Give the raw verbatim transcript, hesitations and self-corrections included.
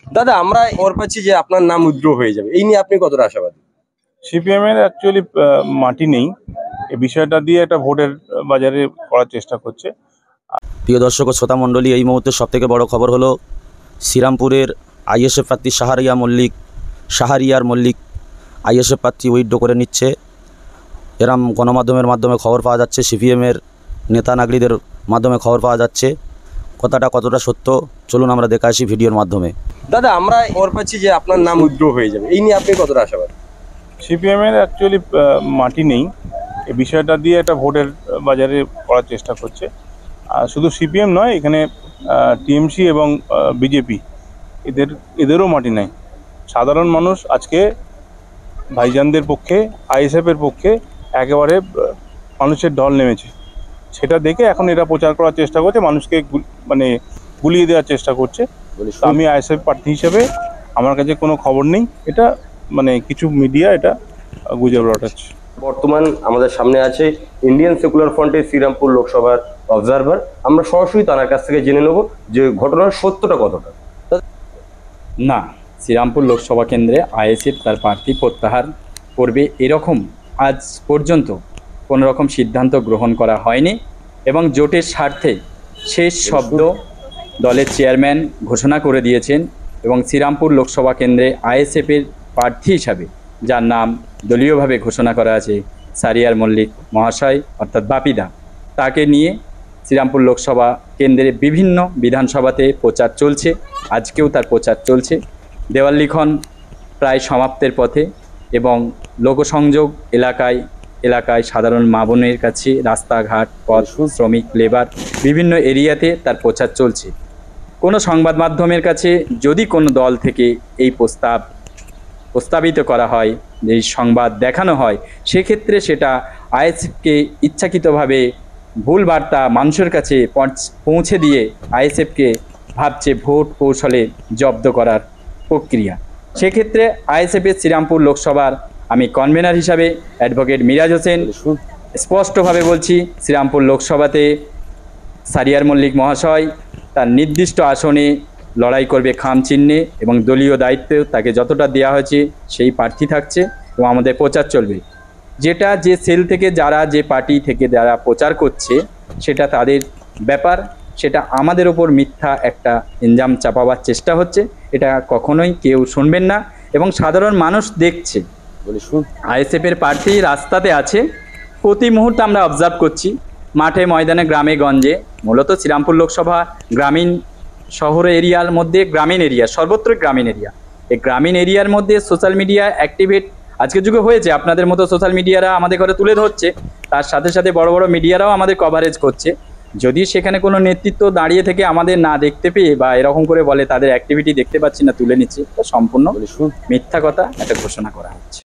দাদা আমরা খবর পাচ্ছি যে আপনার নাম উইথড্র হয়ে যাবে, এই নিয়ে আপনি কতটা আশাবাদী? সিপিএম এর অ্যাকচুয়ালি মাটি নেই, এই বিষয়টা দিয়ে একটা ভোটের বাজারে করার চেষ্টা করছে। প্রিয় দর্শক ও শ্রোতা মণ্ডলী, এই মুহূর্তে সবথেকে বড় খবর হলো শ্রীরামপুরের আইএসএফ প্রার্থী শাহরিয়া মল্লিক শাহরিয়ার মল্লিক আইএসএফ প্রার্থী উইথড্র করে নিচ্ছে। এরম গণমাধ্যমের মাধ্যমে খবর পাওয়া যাচ্ছে, সিপিএমের নেতা নাগরিকদের মাধ্যমে খবর পাওয়া যাচ্ছে। কথাটা কতটা সত্য চলুন আমরা দেখে আসি ভিডিওর মাধ্যমে। দাদা আমরা খবর পাচ্ছি যে আপনার নাম উইথড্র হয়ে যাবে, এই নিয়ে আপনি কতটা আশাবাদী? সিপিএম এর অ্যাকচুয়ালি মাটি নেই, এই বিষয়টা দিয়ে একটা ভোটের বাজারে করার চেষ্টা করছে। আর শুধু সিপিএম নয়, এখানে টিএমসি এবং বিজেপি এদের এদেরও মাটি নাই। সাধারণ মানুষ আজকে ভাইজানদের পক্ষে, আইএসএফের পক্ষে একেবারে মানুষের ঢল নেমেছে। সেটা দেখে এখন এরা প্রচার করার চেষ্টা করছে, মানুষকে মানে গুলিয়ে দেওয়ার চেষ্টা করছে। আমি আইএসএফ প্রার্থী হিসেবে আমার কাছে কোনো খবর নেই, এটা মানে কিছু মিডিয়া এটা গুজব রটাচ্ছে। বর্তমান আমাদের সামনে আছে ইন্ডিয়ান সেকুলার ফ্রন্টের শ্রীরামপুর লোকসভার অবজারভার। আমরা সরাসরি তার কাছ থেকে জেনে নেব যে ঘটনার সত্যটা কতটা। না, শ্রীরামপুর লোকসভা কেন্দ্রে আইএসএফ তার প্রার্থী প্রত্যাহার করবে এরকম আজ পর্যন্ত কোনো রকম সিদ্ধান্ত গ্রহণ করা হয়নি এবং জোটের স্বার্থে শেষ শব্দ দলের চেয়ারম্যান ঘোষণা করে দিয়েছেন এবং শ্রীরামপুর লোকসভা কেন্দ্রে আইএসএফের প্রার্থী হিসাবে যার নাম দলীয়ভাবে ঘোষণা করা আছে শাহরিয়ার মল্লিক মহাশয় অর্থাৎ বাপিদা, তাকে নিয়ে শ্রীরামপুর লোকসভা কেন্দ্রে বিভিন্ন বিধানসভাতে প্রচার চলছে। আজকেও তার প্রচার চলছে। দেওয়াল লিখন প্রায় সমাপ্তের পথে এবং লোকসংযোগ এলাকায় এলাকায় সাধারণ মা বোনের কাছে রাস্তাঘাট, পথ, শ্রমিক, লেবার বিভিন্ন এরিয়াতে তার প্রচার চলছে। কোনো সংবাদ মাধ্যমের কাছে যদি কোনো দল থেকে এই প্রস্তাব প্রস্তাবিত করা হয়, এই সংবাদ দেখানো হয়, সেক্ষেত্রে সেটা আইএসএফকে ইচ্ছাকৃতভাবে ভুল বার্তা মানুষের কাছে পৌঁছে দিয়ে আইএসএফকে ভাবছে ভোট কৌশলে জব্দ করার প্রক্রিয়া। সেক্ষেত্রে আইএসএফের শ্রীরামপুর লোকসভার আমি কনভেনার হিসাবে অ্যাডভোকেট মিরাজ হোসেন স্পষ্টভাবে বলছি, শ্রীরামপুর লোকসভাতে শাহরিয়ার মল্লিক মহাশয় তার নির্দিষ্ট আসনে লড়াই করবে খাম চিহ্নে এবং দলীয় দায়িত্ব তাকে যতটা দেওয়া হয়েছে সেই প্রার্থী থাকছে এবং আমাদের প্রচার চলবে। যেটা যে সেল থেকে যারা যে পার্টি থেকে যারা প্রচার করছে সেটা তাদের ব্যাপার, সেটা আমাদের ওপর মিথ্যা একটা ইনজাম চাপাবার চেষ্টা হচ্ছে, এটা কখনোই কেউ শুনবেন না। এবং সাধারণ মানুষ দেখছে আইএসএফের প্রার্থী রাস্তাতে আছে, প্রতি মুহূর্তে আমরা অবজার্ভ করছি, মাঠে ময়দানে গ্রামে গঞ্জে, মূলত শ্রীরামপুর লোকসভা গ্রামীণ শহর এরিয়ার মধ্যে গ্রামীণ এরিয়া, সর্বত্র গ্রামীণ এরিয়া। এই গ্রামীণ এরিয়ার মধ্যে সোশ্যাল মিডিয়া অ্যাক্টিভেট আজকের যুগে হয়েছে, আপনাদের মতো সোশ্যাল মিডিয়ারা আমাদের ঘরে তুলে ধরছে, তার সাথে সাথে বড় বড় মিডিয়ারাও আমাদের কভারেজ করছে। যদি সেখানে কোনো নেতৃত্ব দাঁড়িয়ে থেকে আমাদের না দেখতে পেয়ে বা এরকম করে বলে তাদের অ্যাক্টিভিটি দেখতে পাচ্ছি না তুলে নিচ্ছে, তো সম্পূর্ণ মিথ্যা কথা একটা ঘোষণা করা হচ্ছে।